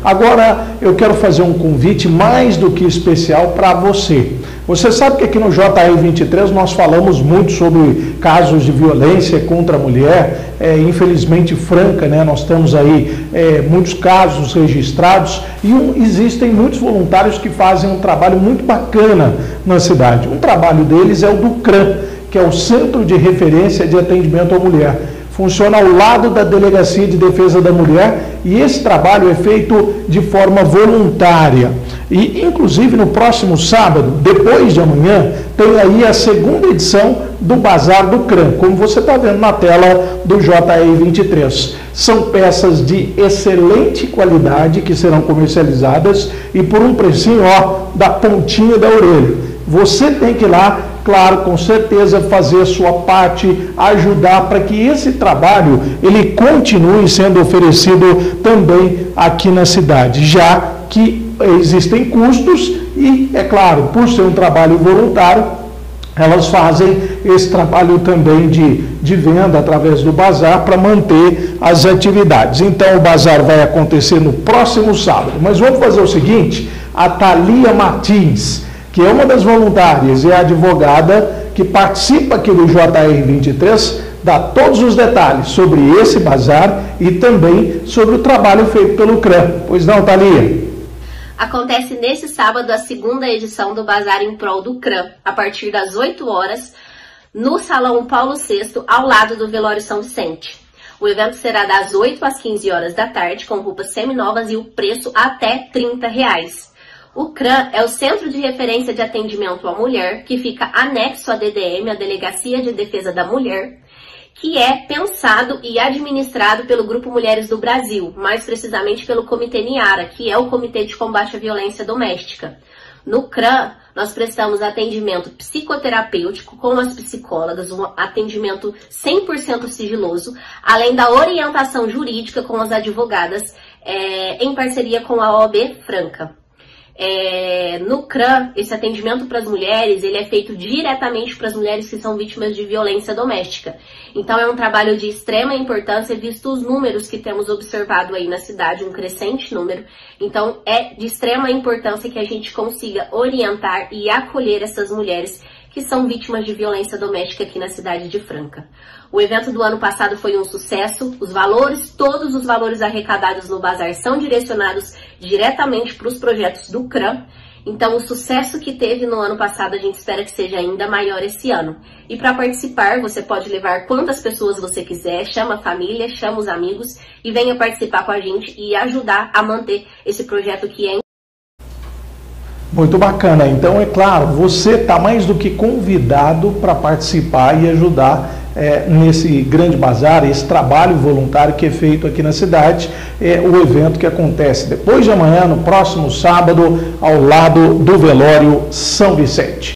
Agora eu quero fazer um convite mais do que especial para você. Você sabe que aqui no JR 23 nós falamos muito sobre casos de violência contra a mulher, infelizmente Franca, né? Nós temos aí muitos casos registrados e existem muitos voluntários que fazem um trabalho muito bacana na cidade. Um trabalho deles é o do CRAM, que é o Centro de Referência de Atendimento à Mulher. Funciona ao lado da Delegacia de Defesa da Mulher e esse trabalho é feito de forma voluntária. E, inclusive, no próximo sábado, depois de amanhã, tem aí a segunda edição do Bazar do CRAM, como você está vendo na tela do JR 23. São peças de excelente qualidade que serão comercializadas e por um precinho, ó, da pontinha da orelha. Você tem que ir lá, claro, com certeza, fazer a sua parte, ajudar para que esse trabalho ele continue sendo oferecido também aqui na cidade, já que existem custos e, é claro, por ser um trabalho voluntário, elas fazem esse trabalho também de venda através do bazar para manter as atividades. Então, o bazar vai acontecer no próximo sábado. Mas vamos fazer o seguinte, a Thalia Martins, que é uma das voluntárias e a advogada que participa aqui do JR 23, dá todos os detalhes sobre esse bazar e também sobre o trabalho feito pelo CRAM. Pois não, Thalia? Acontece nesse sábado a segunda edição do Bazar em Prol do CRAM, a partir das 8 horas, no Salão Paulo VI, ao lado do Velório São Vicente. O evento será das 8 às 15 horas da tarde, com roupas seminovas e o preço até R$30. O CRAM é o Centro de Referência de Atendimento à Mulher, que fica anexo à DDM, a Delegacia de Defesa da Mulher, que é pensado e administrado pelo Grupo Mulheres do Brasil, mais precisamente pelo Comitê Niara, que é o Comitê de Combate à Violência Doméstica. No CRAM, nós prestamos atendimento psicoterapêutico com as psicólogas, um atendimento 100% sigiloso, além da orientação jurídica com as advogadas, em parceria com a OAB Franca. No CRAM, esse atendimento para as mulheres, ele é feito diretamente para as mulheres que são vítimas de violência doméstica. Então é um trabalho de extrema importância, visto os números que temos observado aí na cidade, um crescente número. Então é de extrema importância que a gente consiga orientar e acolher essas mulheres que são vítimas de violência doméstica aqui na cidade de Franca. O evento do ano passado foi um sucesso, todos os valores arrecadados no bazar são direcionados diretamente para os projetos do CRAM, então o sucesso que teve no ano passado a gente espera que seja ainda maior esse ano. E para participar você pode levar quantas pessoas você quiser, chama a família, chama os amigos e venha participar com a gente e ajudar a manter esse projeto que é muito bacana. Então, é claro, você está mais do que convidado para participar e ajudar nesse grande bazar, esse trabalho voluntário que é feito aqui na cidade, o evento que acontece depois de amanhã, no próximo sábado, ao lado do Velório São Vicente.